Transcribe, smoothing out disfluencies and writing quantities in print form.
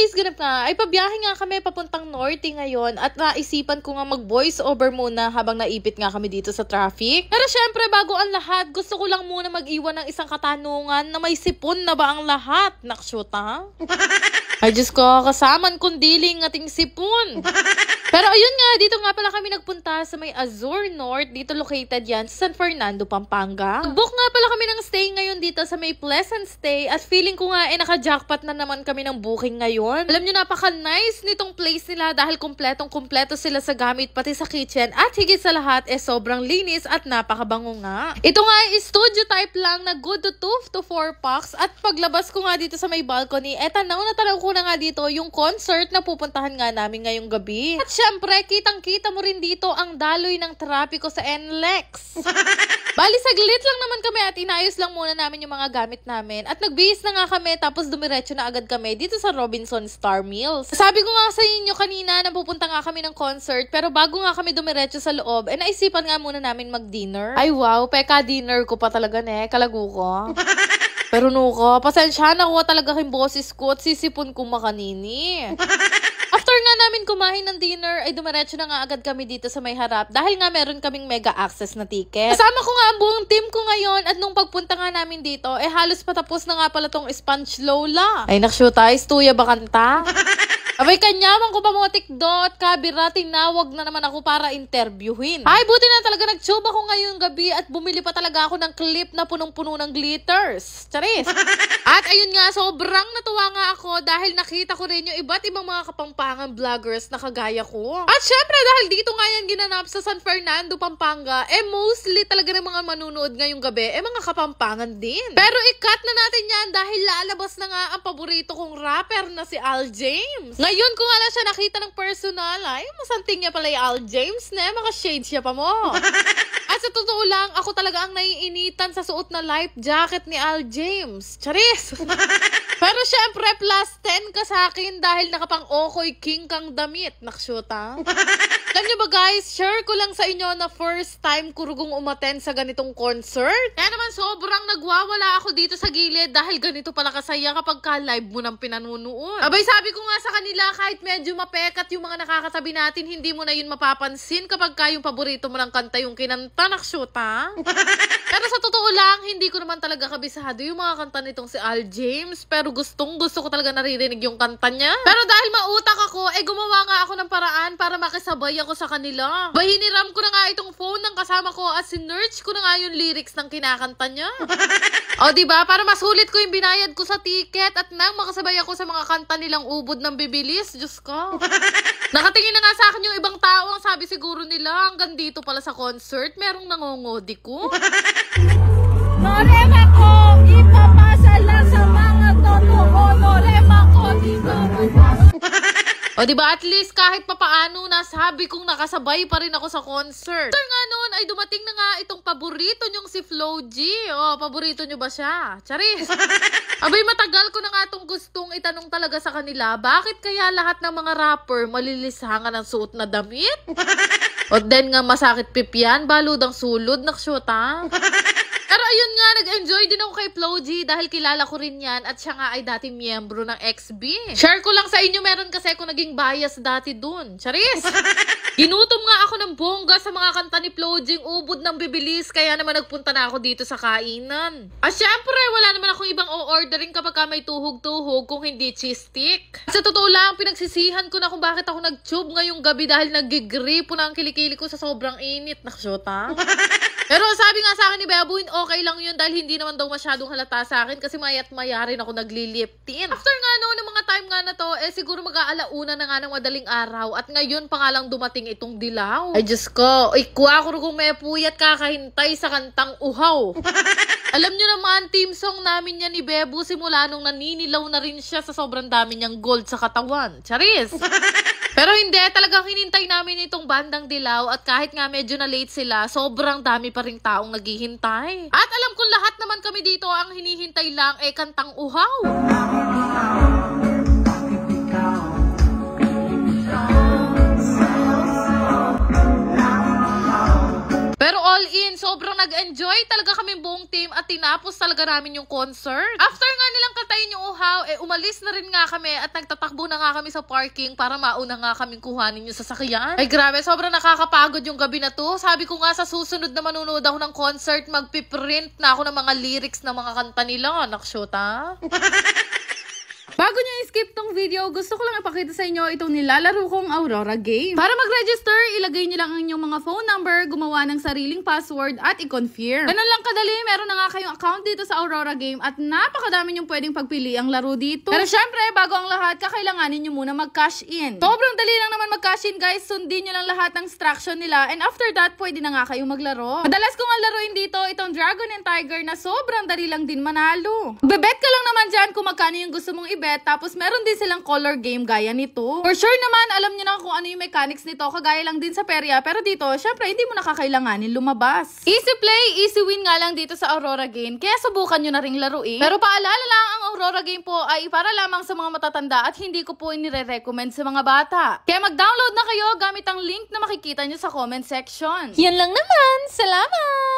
today's ganap nga, ay pabiyahe nga kami papuntang Norte ngayon at naisipan ko nga mag-voice over muna habang naipit nga kami dito sa traffic. Pero syempre, bago ang lahat, gusto ko lang muna mag-iwan ng isang katanungan na may sipon na ba ang lahat? Naksyuta? Ay Diyos ko, kasaman kundiling ating sipon. Pero ayun nga, dito nga pala kami nagpunta sa may Azure North. Dito located yan sa San Fernando, Pampanga. Book nga pala kami ng stay ngayon dito sa may Pleasant Stay. At feeling ko nga naka-jackpot na naman kami ng booking ngayon. Alam nyo, napaka-nice nitong place nila dahil kumpletong-kumpleto sila sa gamit pati sa kitchen. At higit sa lahat, sobrang linis at napakabango nga. Ito nga ay studio type lang na good to 2 to 4 packs. At paglabas ko nga dito sa may balcony, tanaw ko na nga dito yung concert na pupuntahan nga namin ngayong gabi. At syempre, kitang-kita mo rin dito ang daloy ng trapiko sa NLEX. Bali, saglit lang naman kami at inayos lang muna namin yung mga gamit namin. At nagbihis na nga kami tapos dumiretso na agad kami dito sa Robinson Star Mills. Sabi ko nga sa inyo kanina na pupunta nga kami ng concert pero bago nga kami dumiretso sa loob, naisipan nga muna namin mag-dinner. Ay wow, peka dinner ko pa talaga kalagu ko. Pero nuko, pasensya na ko talaga king boses ko at sisipon ko makanini. After nga namin kumain ng dinner, ay dumiretso na nga agad kami dito sa may harap dahil nga meron kaming mega access na ticket. Kasama ko nga ang buong team ko ngayon at nung pagpunta nga namin dito, halos patapos na nga pala tong Sponge Lola. Ay nakshuta, istuya ba kanta? Abay kanyaman ko pa mo tikdot, kabira, tinawag na naman ako para interviewin. Ay buti na talaga nag-tube ako ngayong gabi at bumili pa talaga ako ng clip na punong-puno ng glitters. Charis! At ayun nga, sobrang natuwa nga ako dahil nakita ko rin yung iba't ibang mga kapampangang vloggers na kagaya ko. At syempre dahil dito nga yan ginanap sa San Fernando, Pampanga, mostly talaga ng mga manunood ngayong gabi, mga kapampangan din. Pero i-cut na natin yan dahil lalabas na nga ang paborito kong rapper na si Al James. Ngayon ko nga na siya nakita ng personal, ay masanting niya pala yung Al James maka-shade siya pa mo. At sa totoo lang, ako talaga ang naiinitan sa suot na life jacket ni Al James. Charis! Pero syempre, plus 10 ka sa akin dahil nakapang-okoy king kang damit. Naksyota. Alam niyo ba guys, share ko lang sa inyo na first time kurugong umattend sa ganitong concert. Kaya naman sobrang nagwawala ako dito sa gilid dahil ganito pala kasaya kapag ka-live mo ng pinanunood. Abay sabi ko nga sa kanila, kahit medyo mapekat yung mga nakakatabi natin, hindi mo na yun mapapansin kapag yung paborito mo ng kanta yung kinanta, naksyota. Pero sa totoo lang, hindi ko naman talaga kabisado yung mga kanta nitong si Al James. Pero gusto ko talaga naririnig yung kanta niya. Pero dahil mautak ako, gumawa nga ako ng paraan para makisabay ako sa kanila. Hiniram ko na nga itong phone ng kasama ko at sinearch ko na nga yung lyrics ng kinakanta niya. O diba, para masulit ko yung binayad ko sa ticket at nang makasabay ako sa mga kanta nilang ubod ng bibilis. Diyos ko. Nakatingin na nga sa akin yung ibang tao. Ang sabi siguro nila, hanggang dito pala sa concert, merong nangongodi ko. Norema ko, ipapasa lang sa mga totoo. Norema ko, dito. O diba, at least kahit papaano nasabi kong nakasabay pa rin ako sa concert. After nga noon ay dumating na nga itong paborito nyong si Flo G. O, paborito nyo ba siya? Charis! Abay, matagal ko na nga itong gustong itanong talaga sa kanila, bakit kaya lahat ng mga rapper malilisangan ng suot na damit? O then nga masakit pipian, baludang sulod, naksyota. Pero ayun nga, nag-enjoy din ako kay Flo G dahil kilala ko rin yan at siya nga ay dating miyembro ng XB. Share ko lang sa inyo, meron kasi ako naging bias dati dun. Charis! Ginutom nga ako ng bongga sa mga kanta ni Flo G, ubod ng bibilis, kaya naman nagpunta na ako dito sa kainan. At syempre, wala naman akong ibang o-ordering kapag may tuhog-tuhog kung hindi cheese stick. At sa totoo lang, pinagsisihan ko na kung bakit ako nag-tube ngayong gabi dahil nagigripo na ang kilikili ko sa sobrang init. Naksyota. Pero sabi nga sa akin ni Beboin, okay lang yun dahil hindi naman daw masyadong halata sa akin kasi maya't maya rin ako nagliliptin. After nga no, ng mga time nga na to, siguro mag-aalauna na nga ng madaling araw at ngayon pa nga lang dumating itong dilaw. Ay Diyos ko, kuha ko kung may puyat kakahintay sa kantang Uhaw. Alam nyo naman, team song namin yan ni Bebo simula nung naninilaw na rin siya sa sobrang dami niyang gold sa katawan. Charis! Pero hindi, talagang hinintay namin itong bandang dilaw at kahit nga medyo na late sila, sobrang dami pa ring taong naghihintay. At alam ko lahat naman kami dito ang hinihintay lang kantang Uhaw. Pero all in, sobrang nag-enjoy talaga kami buong team at tinapos talaga namin yung concert. After nga nilang hintayin yung uhaw, umalis na rin nga kami at nagtatakbo na nga kami sa parking para mauna nga kaming kuhanin yung sasakyan. Ay grabe, sobrang nakakapagod yung gabi na to. Sabi ko nga sa susunod na manunood ako ng concert, magpiprint na ako ng mga lyrics ng mga kanta nila. Naksyota. Bago nyo i-skip tong video, gusto ko lang ipakita sa inyo itong nilalaro kong Aurora game. Para mag-register, ilagay nyo lang ang inyong mga phone number, gumawa ng sariling password at i-confirm. Ganun lang kadali, meron na nga kayong account dito sa Aurora game at napakadami nyong pwedeng pagpili ang laro dito. Pero syempre, bago ang lahat, kakailanganin nyo muna mag-cash in. Sobrang dali lang naman mag-cash in guys, sundin nyo lang lahat ng instruction nila and after that, pwede na nga kayong maglaro. Madalas ko nga laruin dito itong Dragon and Tiger na sobrang dali lang din manalo. Bebet ka lang naman dyan kung magkano yung gusto mong bet, tapos meron din silang color game gaya nito. For sure naman, alam niyo na kung ano yung mechanics nito, kagaya lang din sa perya, pero dito, syempre, hindi mo nakakailanganin lumabas. Easy play, easy win nga lang dito sa Aurora game, kaya subukan nyo na ring laruin. Pero paalala lang, ang Aurora game po ay para lamang sa mga matatanda at hindi ko po inire-recommend sa mga bata. Kaya mag-download na kayo gamit ang link na makikita nyo sa comment section. Yan lang naman. Salamat!